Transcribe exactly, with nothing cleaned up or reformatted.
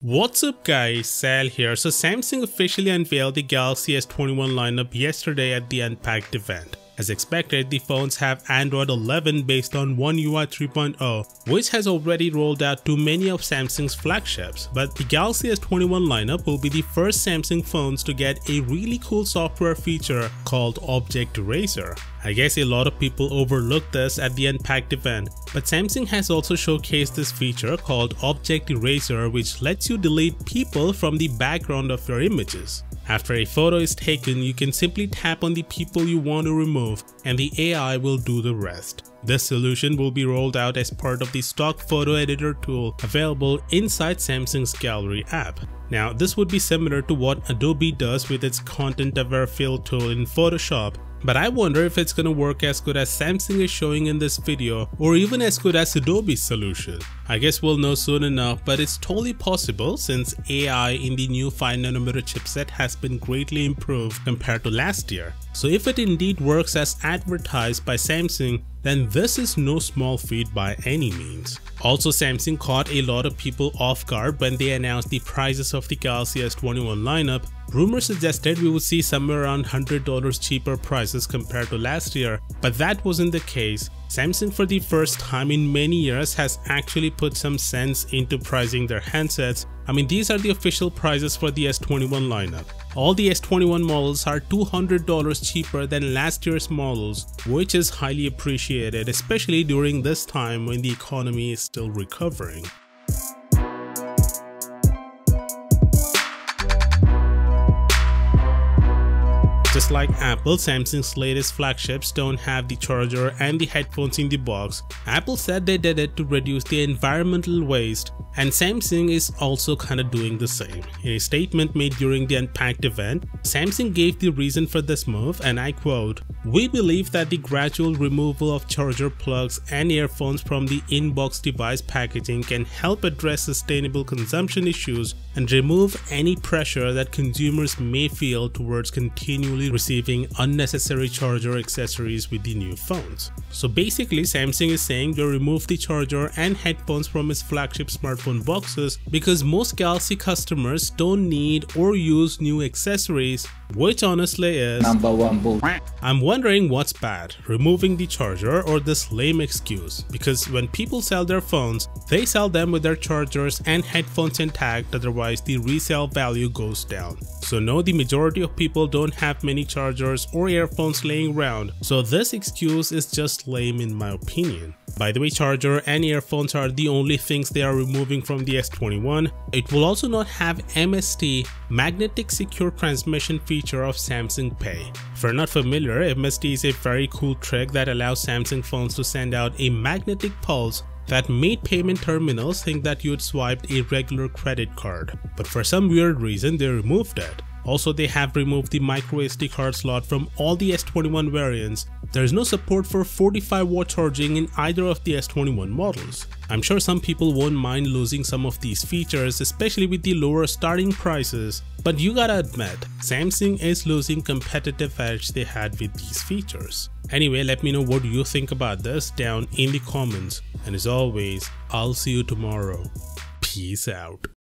What's up guys, Sal here. So Samsung officially unveiled the Galaxy S twenty-one lineup yesterday at the Unpacked event. As expected, the phones have Android eleven based on One U I three point oh, which has already rolled out to many of Samsung's flagships, but the Galaxy S twenty-one lineup will be the first Samsung phones to get a really cool software feature called Object Eraser. I guess a lot of people overlooked this at the Unpacked event, but Samsung has also showcased this feature called Object Eraser, which lets you delete people from the background of your images. After a photo is taken, you can simply tap on the people you want to remove and the A I will do the rest. This solution will be rolled out as part of the stock photo editor tool available inside Samsung's Gallery app. Now, this would be similar to what Adobe does with its Content Aware Fill tool in Photoshop, but I wonder if it's gonna work as good as Samsung is showing in this video, or even as good as Adobe's solution. I guess we'll know soon enough, but it's totally possible since A I in the new five nanometer chipset has been greatly improved compared to last year. So if it indeed works as advertised by Samsung, then this is no small feat by any means. Also, Samsung caught a lot of people off guard when they announced the prices of the Galaxy S twenty-one lineup. Rumors suggested we would see somewhere around one hundred dollars cheaper prices compared to last year, but that wasn't the case. Samsung for the first time in many years has actually put some sense into pricing their handsets. I mean, these are the official prices for the S twenty-one lineup. All the S twenty-one models are two hundred dollars cheaper than last year's models, which is highly appreciated, especially during this time when the economy is still recovering. Just like Apple, Samsung's latest flagships don't have the charger and the headphones in the box. Apple said they did it to reduce the environmental waste, and Samsung is also kinda doing the same. In a statement made during the Unpacked event, Samsung gave the reason for this move, and I quote, "We believe that the gradual removal of charger plugs and earphones from the in-box device packaging can help address sustainable consumption issues and remove any pressure that consumers may feel towards continually receiving unnecessary charger accessories with the new phones." So basically, Samsung is saying they'll remove the charger and headphones from its flagship smartphone boxes because most Galaxy customers don't need or use new accessories, which honestly is number one bull. I'm wondering what's bad, removing the charger or this lame excuse, because when people sell their phones, they sell them with their chargers and headphones intact, otherwise the resale value goes down. So no, the majority of people don't have many chargers or earphones laying around, so this excuse is just lame in my opinion. By the way, charger and earphones are the only things they are removing from the S twenty-one. It will also not have M S T, Magnetic Secure Transmission feature of Samsung Pay. If you're not familiar, M S T is a very cool trick that allows Samsung phones to send out a magnetic pulse that made payment terminals think that you had swiped a regular credit card, but for some weird reason they removed it. Also, they have removed the micro S D card slot from all the S twenty-one variants. There is no support for forty-five watt charging in either of the S twenty-one models. I'm sure some people won't mind losing some of these features, especially with the lower starting prices, but you gotta admit, Samsung is losing competitive edge they had with these features. Anyway, let me know what you think about this down in the comments, and as always, I'll see you tomorrow. Peace out.